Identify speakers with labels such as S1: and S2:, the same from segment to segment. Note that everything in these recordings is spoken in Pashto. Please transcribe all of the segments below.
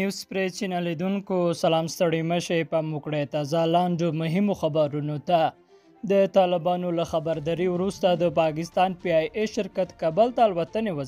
S1: نیوز پری چینل لیدونکو سلام ستړي مشه په موکړه تازه لاندو مهمو خبرونو ته د طالبانو له خبرداري وروسته د پاکستان پی آی ای شرکت کابل ته الوتنې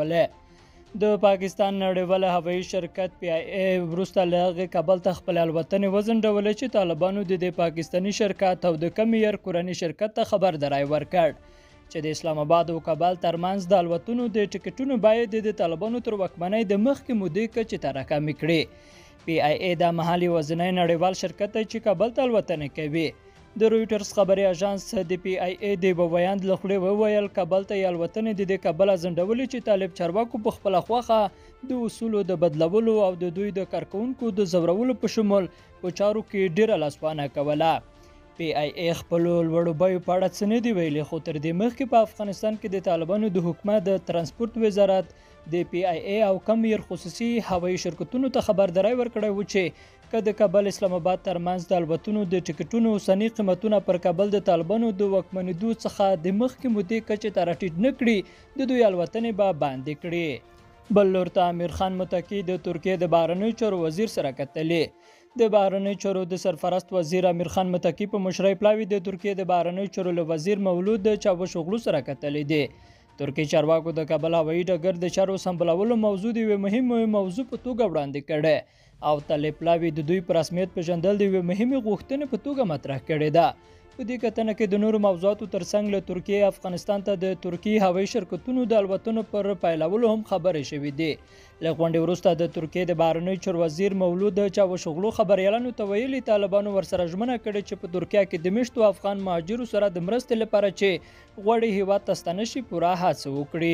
S1: وځنډولې د پاکستان نړیوال هوایي شرکت پی آی ای وروسته له هغې کابل ته خپل الوتنې وځنډولې چې طالبانو د پاکستاني شرکت او د کمیر کورني شرکت ته خبرداری ورکړ چې د اسلام آباد او کابل ترمنځ د الوتنو د ټکټونو باید د طالبانو تر واکمنۍ د مخکې مودې کچې ته راکمې کړي پی آی ای د محلي وزنۍ نړیوال شرکت دی چې کابل ته الوتنې کوي د رویټرز خبري اژانس د پی آی ای د بیان له خولې وویل کابل ته الوتنې د کابل ځنډولې چې طالب چارواکو په خپله خوښه د اصولو د بدلولو او د دوی د کارکونکو د زورولو په شمول په چارو کې ډیره لاسوانه کوله پی آی ای خپل لوړو بیو په اړه څه نه دی ویلي خو تر دې مخکې په افغانستان کې د طالبانو د حکومت د ترانسپورت وزارت د پی آی ای او کمیر خصوصي هوایي شرکتونو ته خبرداری ورکړی و چې که د کابل اسلام آباد ترمنځ د الوتنو د ټکټونو اوسني قیمتونه پر کابل د طالبانو د واکمنېدو څخه د مخکې مودې کچې ته راټیټ نه کړي د دوی الوتنې به بندې کړي بل لور ته امیر خان متکي د ترکیې د بهرنیو چارو وزیر سره کتلې د بهرنیو چارو د سرپرست وزیر امیر خان متکي په مشرۍ پلاوي د ترکیې د بهرنیو چارو له وزیر مولود چاوشوغلو سره کتلې دي ترکیې چارواکو د کابل هوایي ډګر د چارو سمبالولو موضوع د یوې مهمې موضوع په توګه وړاندې کړې او تل پلاوي د دوی پر رسمیت پیژندل د یوې مهمې غوښتنې په توګه مطرح کړې ده په دې کتنه کې د نورو موضوعاتو ترڅنګ له ترکیې افغانستان ته د ترکیې هوایي شرکتونو د الوتنو پر پیلولو هم خبرې شوې دي له غونډې وروسته د ترکیې د بهرنیو چارو وزیر مولود چاوشوغلو خبریالانو ته ویلي طالبانو ورسره ژمنه کړې چې په ترکیه کې د میشتو افغان مهاجرو سره د مرستې لپاره چې غواړي هیواد ته ستانه شي پوره هڅه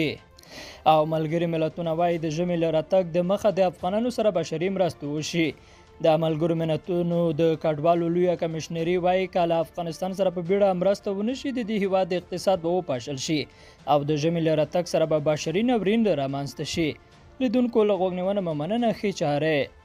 S1: وکړي او ملګري ملتونه وایي د ژمي له راتګ د مخه د افغانانو سره بشري مرستې وشي د ملګرو ملتونو د کډوالو لویه کمشنري وایي که له افغانستان سره په بیړه مرسته ونه شي د دې هیواد اقتصاد به وپاشل شي او د ژمي له راتګ سره به بشري ناورین رامنځته شي لیدونکو له غوږ نیونه مننه ښې چارې